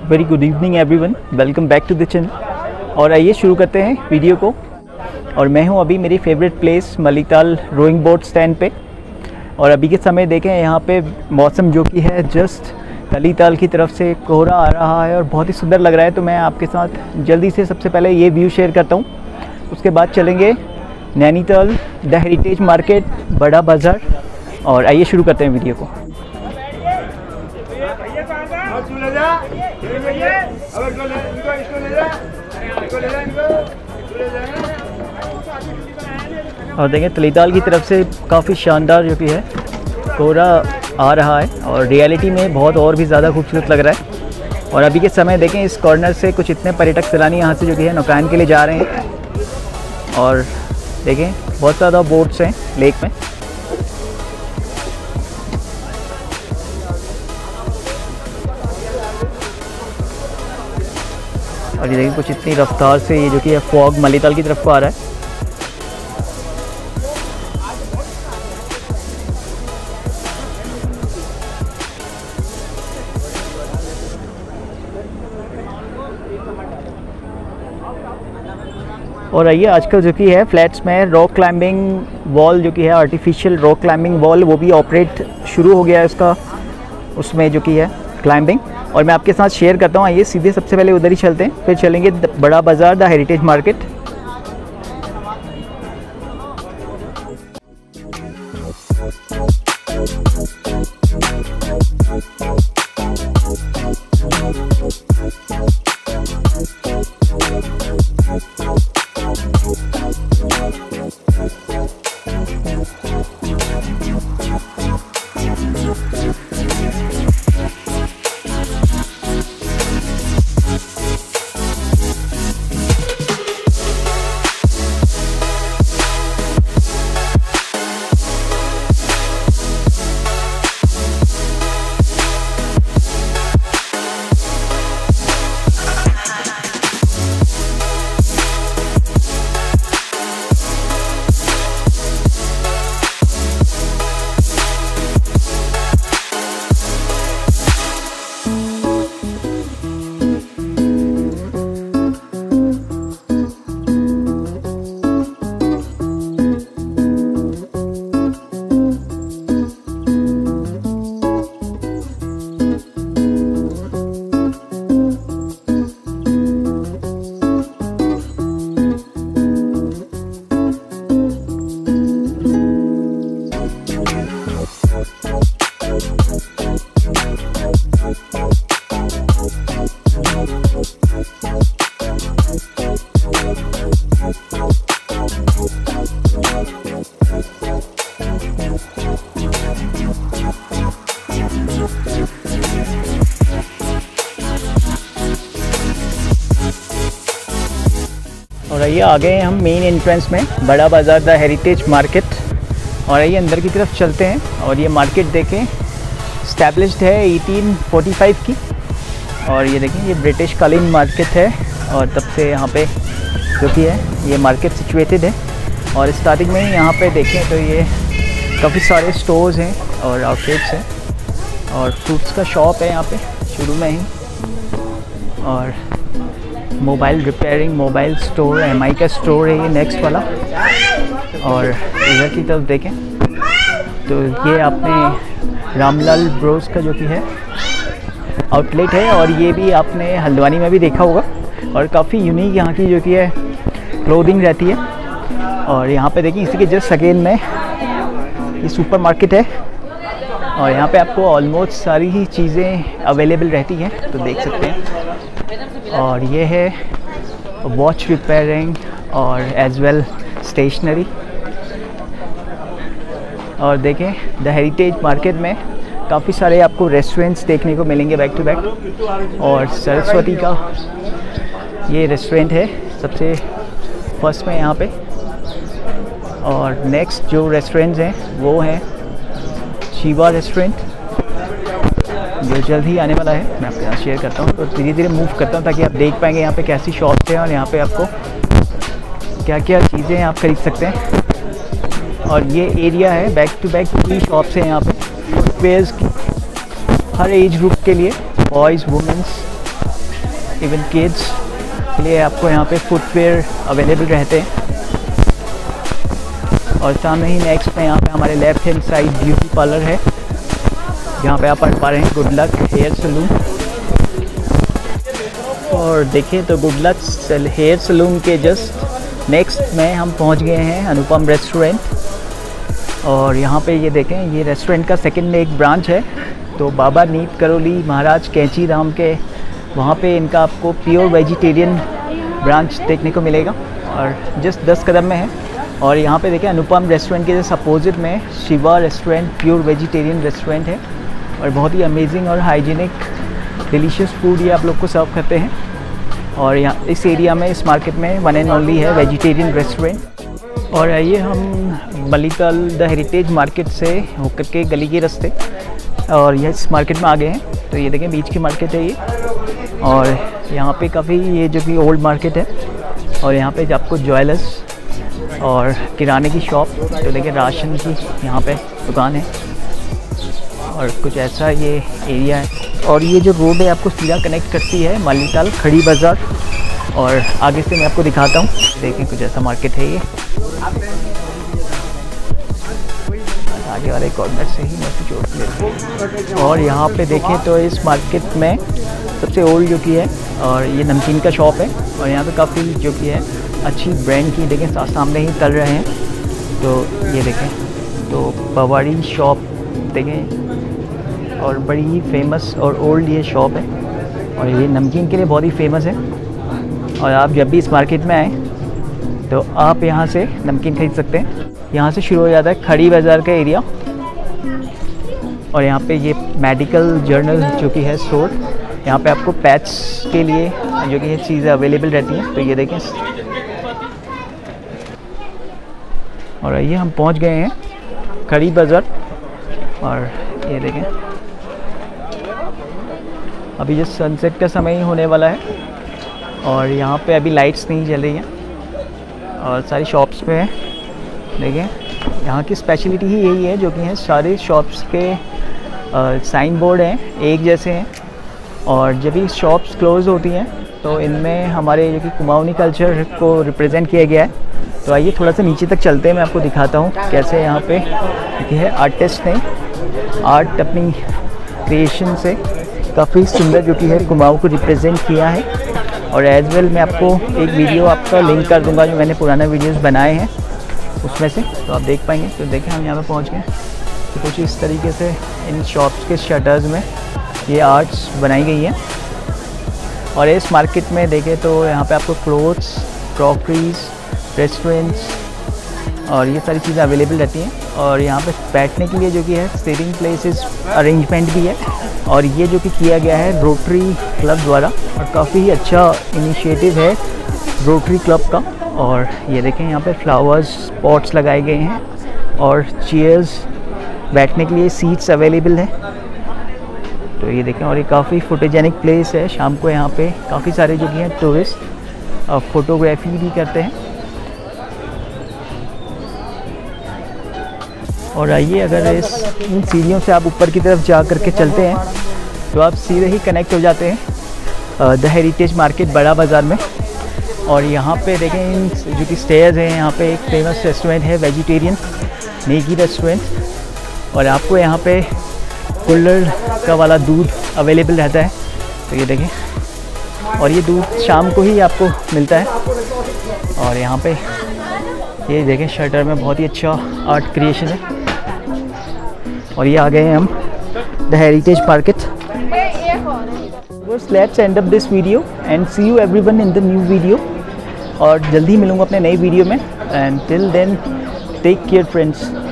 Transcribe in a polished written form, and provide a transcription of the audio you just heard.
Very good evening everyone, welcome back to the channel. और आइए शुरू करते हैं वीडियो को। और मैं हूं अभी मेरी favourite place Mallital rowing boat stand पे। और अभी के समय देखें यहाँ पे मौसम जो कि है जस्ट नलीताल की तरफ से कोहरा आ रहा है और बहुत ही सुंदर लग रहा है। तो मैं आपके साथ जल्दी से सबसे पहले ये व्यू शेयर करता हूँ, उसके बाद चलेंगे नैनीताल द हेरिटेज मार्केट, बड़ा बाज़ार। और आइए शुरू करते हैं वीडियो को। और देखें नलीताल की तरफ से काफ़ी शानदार जो कि है कोहरा आ रहा है और रियलिटी में बहुत और भी ज़्यादा खूबसूरत लग रहा है। और अभी के समय देखें इस कॉर्नर से कुछ इतने पर्यटक सैलानी यहाँ से जो कि है नौकायन के लिए जा रहे हैं। और देखें बहुत ज़्यादा बोट्स हैं लेक में। और ये देखिए कुछ इतनी रफ्तार से ये जो कि है फॉग मलिकताल की तरफ को आ रहा है। और आइए आजकल जो कि है फ्लैट्स में रॉक क्लाइंबिंग वॉल जो कि है आर्टिफिशियल रॉक क्लाइंबिंग वॉल वो भी ऑपरेट शुरू हो गया है उसका, उसमें जो कि है क्लाइंबिंग। और मैं आपके साथ शेयर करता हूँ। आइए सीधे सबसे पहले उधर ही चलते हैं, फिर चलेंगे बड़ा बाज़ार द हेरिटेज मार्केट। और आइए आ गए हम मेन एंट्रेंस में, बड़ा बाज़ार द हेरिटेज मार्केट। और आइए अंदर की तरफ चलते हैं। और ये मार्केट देखें इस्टेब्लिश्ड है 1845 की। और ये देखें ये ब्रिटिश कालीन मार्केट है और तब से यहाँ पे जो कि है ये मार्केट सिचुएटेड है। और स्टार्टिंग में ही यहाँ पे देखें तो ये काफ़ी सारे स्टोर्स हैं और आउटलेट्स हैं और फ्रूट्स का शॉप है यहाँ पे शुरू में ही। और mobile repairing mobile store MI का स्टोर है ये नेक्स्ट वाला। और इधर की तरफ देखें तो ये आपने रामलाल ब्रोस का जो कि है आउटलेट है। और ये भी आपने हल्द्वानी में भी देखा होगा। और काफ़ी यूनिक यहाँ की जो कि है क्लोथिंग रहती है। और यहाँ पे देखिए इसी के जस्ट सेकेंड में ये सुपर मार्केट है और यहाँ पे आपको ऑलमोस्ट सारी ही चीज़ें अवेलेबल रहती हैं, तो देख सकते हैं। और ये है वॉच रिपेयरिंग और एज वेल स्टेशनरी। और देखें द हेरिटेज मार्केट में काफ़ी सारे आपको रेस्टोरेंट्स देखने को मिलेंगे बैक टू बैक। और सरस्वती का ये रेस्टोरेंट है सबसे फर्स्ट में यहाँ पे। और नेक्स्ट जो रेस्टोरेंट्स हैं वो हैं शिवा रेस्टोरेंट जो जल्द ही आने वाला है, मैं आपके साथ शेयर करता हूँ। तो धीरे धीरे मूव करता हूँ ताकि आप देख पाएंगे यहाँ पे कैसी शॉप्स हैं और यहाँ पे आपको क्या क्या चीज़ें आप खरीद सकते हैं। और ये एरिया है बैक टू बैक पूरी शॉप्स हैं यहाँ पे फुटवेयर्स की, हर एज ग्रुप के लिए, बॉयज़ वुमेंस इवन किड्स के लिए आपको यहाँ पे फुटवेयर अवेलेबल रहते हैं। और सामने ही नेक्स्ट में यहाँ पे हमारे left hand side beauty parlour है, जहाँ पे आप पढ़ पा रहे हैं गुड लक हेयर सलून। और देखिए तो गुड लक हेयर सलून के जस्ट नेक्स्ट में हम पहुँच गए हैं अनुपम रेस्टोरेंट। और यहाँ पे ये देखें, ये रेस्टोरेंट का सेकंड एक ब्रांच है। तो बाबा नीत करोली महाराज कैंची राम के वहाँ पे इनका आपको प्योर वेजिटेरियन ब्रांच देखने को मिलेगा और जस्ट 10 कदम में है। और यहाँ पे देखें अनुपम रेस्टोरेंट के जस्ट अपोजिट में Shiva restaurant pure vegetarian restaurant है और बहुत ही अमेजिंग और हाइजीनिक डिलीशियस फूड ये आप लोग को सर्व करते हैं। और यहाँ इस एरिया में, इस मार्केट में वन एंड ओनली है वेजिटेरियन रेस्टोरेंट। और आइए हम मलिताल द हेरिटेज मार्केट से होकर के गली के रास्ते और ये इस मार्केट में आ गए हैं। तो ये देखें बीच की मार्केट है ये, और यहाँ पे काफ़ी ये जो कि ओल्ड मार्केट है। और यहाँ पे आपको ज्वेलर्स और किराने की शॉप, तो देखिए राशन की यहाँ पे दुकान है और कुछ ऐसा ये एरिया है। और ये जो रोड है आपको सीधा कनेक्ट करती है मलिताल खड़ी बाज़ार। और आगे से मैं आपको दिखाता हूँ, देखें कुछ ऐसा मार्केट है ये। आगे वाले कॉर्नर से ही मैं कुछ जोड़ लेता हूँ। और यहाँ पे देखें तो इस मार्केट में सबसे ओल्ड जो की है और ये नमकीन का शॉप है। और यहाँ पे काफ़ी जो की है अच्छी ब्रांड की, देखें सामने ही तल रहे हैं। तो ये देखें तो पवाड़ी शॉप देखें, और बड़ी ही फेमस और ओल्ड ये शॉप है और ये नमकीन के लिए बहुत ही फेमस है। और आप जब भी इस मार्केट में आएँ तो आप यहाँ से नमकीन खरीद सकते हैं। यहाँ से शुरू हो जाता है खड़ी बाज़ार का एरिया। और यहाँ पे ये मेडिकल जर्नल जो कि है स्टोर, यहाँ पे आपको पैच के लिए जो कि ये चीज़ें अवेलेबल रहती हैं। तो ये देखें, और ये हम पहुँच गए हैं खड़ी बाज़ार। और ये देखें अभी जो सनसेट का समय ही होने वाला है और यहाँ पे अभी लाइट्स नहीं जल रही हैं और सारी शॉप्स पे हैं। देखें यहाँ की स्पेशलिटी ही यही है जो कि है सारे शॉप्स के साइन बोर्ड हैं एक जैसे हैं। और जब भी शॉप्स क्लोज़ होती हैं तो इनमें हमारे जो कि कुमाऊनी कल्चर को रिप्रेजेंट किया गया है। तो आइए थोड़ा सा नीचे तक चलते हैं, मैं आपको दिखाता हूँ कैसे यहाँ पे है आर्टिस्ट ने आर्ट अपनी क्रिएशन से काफ़ी सुंदर जो कि है कुमाऊँ को रिप्रेजेंट किया है। और एज वेल मैं आपको एक वीडियो आपका लिंक कर दूंगा जो मैंने पुराना वीडियोस बनाए हैं उसमें से, तो आप देख पाएंगे। तो देखें हम यहाँ पे पहुँच गए। तो कुछ इस तरीके से इन शॉप्स के शटर्स में ये आर्ट्स बनाई गई हैं। और इस मार्केट में देखें तो यहाँ पे आपको क्लोथ्स, क्रॉकरीज, रेस्टोरेंट्स और ये सारी चीज़ें अवेलेबल रहती हैं। और यहाँ पे बैठने के लिए जो कि है सिटिंग प्लेसेस अरेंजमेंट भी है। और ये जो कि किया गया है रोटरी क्लब द्वारा और काफ़ी ही अच्छा इनिशिएटिव है रोटरी क्लब का। और ये देखें यहाँ पे फ्लावर्स पॉट्स लगाए गए हैं और चेयर्स, बैठने के लिए सीट्स अवेलेबल हैं। तो ये देखें, और ये काफ़ी फोटोजेनिक प्लेस है। शाम को यहाँ पे काफ़ी सारे जो कि हैं टूरिस्ट फ़ोटोग्राफी भी करते हैं। और आइए अगर इन सीढ़ियों से आप ऊपर की तरफ जा करके चलते हैं तो आप सीधे ही कनेक्ट हो जाते हैं द हेरिटेज मार्केट बड़ा बाज़ार में। और यहाँ पे देखें इन जो कि स्टेयर्स हैं, यहाँ पे एक फेमस रेस्टोरेंट है वेजिटेरियन नेगी रेस्टोरेंट। और आपको यहाँ पे कुल्हड़ का वाला दूध अवेलेबल रहता है। तो ये देखें, और ये दूध शाम को ही आपको मिलता है। और यहाँ पे ये देखें शटर में बहुत ही अच्छा आर्ट क्रिएशन है। और ये आ गए हैं हम the heritage market. Let's end up this video and see you everyone in the new video. और जल्दी मिलूँगा अपने नए वीडियो में। And till then take care friends.